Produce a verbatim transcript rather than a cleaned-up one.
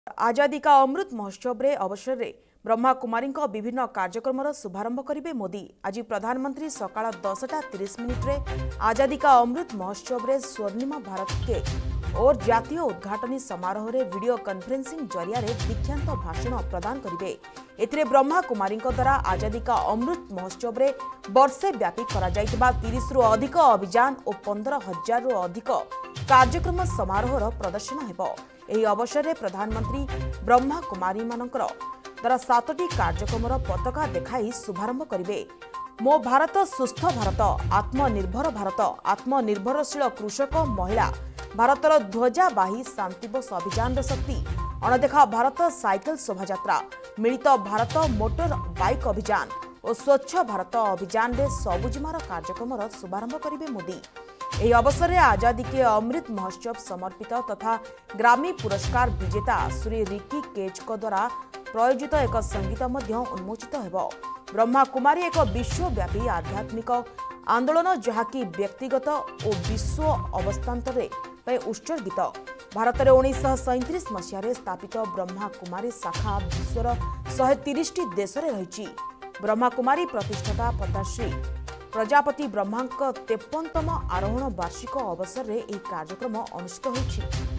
आजादी का अमृत महोत्सव रे अवसर रे ब्रह्मा कुमारी विभिन्न कार्यक्रम शुभारंभ करेंगे मोदी। आज प्रधानमंत्री सकाळ दसटा तीस मिनिट रे आजादी का अमृत महोत्सव रे स्वर्णिम भारत के और जातीय उद्घाटनी समारोह रे वीडियो कॉन्फ्रेंसिंग जरिया रे दीक्षांत भाषण प्रदान करेंगे। एथिरे ब्रह्मा कुमारी द्वारा आजादी का अमृत महोत्सव रे वर्षे व्यापी करा जायतिबा तीस रु अधिक अभियान और पंद्रह हजार रु अधिक कार्यक्रम समारोह प्रदर्शन हेबो। एही अवसर रे प्रधानमंत्री ब्रह्मा कुमारी मानकर द्वारा सातटी कार्यक्रम पताका देखाई शुभारंभ करेंगे। मो भारत सुस्थ भारत, आत्मनिर्भर भारत, आत्मनिर्भरशील कृषक महिला, भारतर ध्वजाबाही शांतिबस अभियान शक्ति, अणदेखा भारत साइकेल शोभायात्रा, मिलित भारत मोटर बाइक अभियान और स्वच्छ भारत अभियान रे सबुजिमार कार्यक्रम शुभारंभ करेंगे मोदी। एही अवसर में आजादी के अमृत महोत्सव समर्पित तथा ग्रामी पुरस्कार विजेता श्री रिकी केज द्वारा प्रायोजित एक संगीत उन्मोचित हेबो। ब्रह्मा कुमारी एक विश्वव्यापी आध्यात्मिक आंदोलन जहाँकि व्यक्तिगत और विश्व अवस्थान्तरे उत्सर्गित। भारत में उन्नीस सैंतीस मसीह स्थापित ब्रह्मा कुमारी शाखा विश्वर शहे तीस देश में रही। ब्रह्मा कुमारी प्रतिष्ठाता पद्मश्री प्रजापति ब्रह्मा तेपनतम आरोहण वार्षिक अवसर में यह कार्यक्रम अनुष्ठित होइछि।